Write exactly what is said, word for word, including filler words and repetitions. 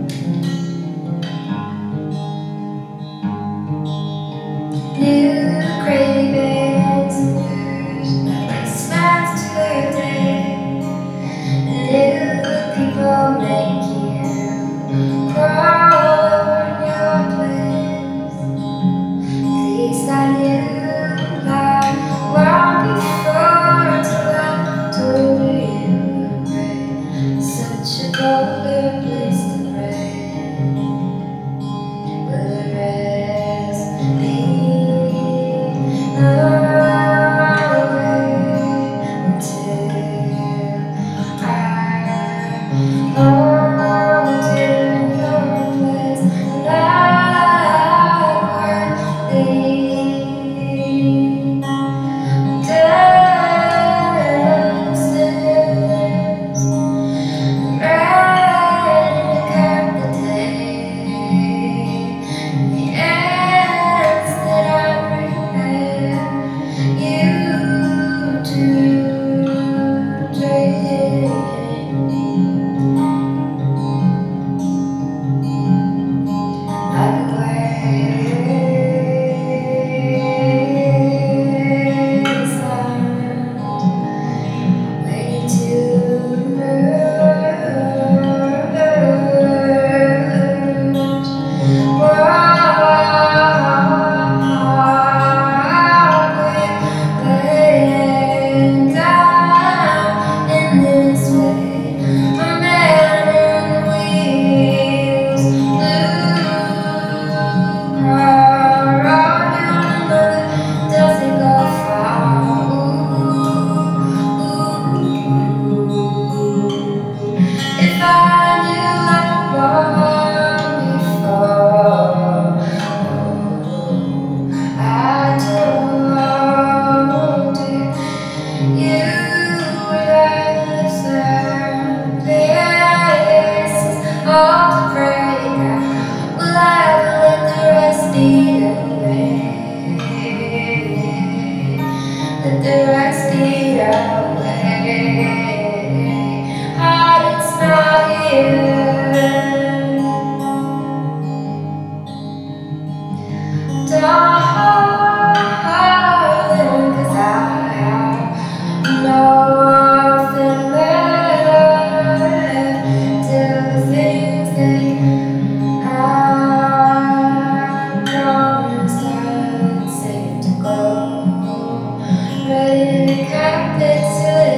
New cravings emerge, like snacks to their day. New people make you crawl over your place. At least I knew that long before till I told you to pray. Such a golden place to pray. Will the rest be let the rest fade away. Heart, it's not here. Darling, 'cause I have nothing left till the things that I promised I'd save to go. Ready to capitulate.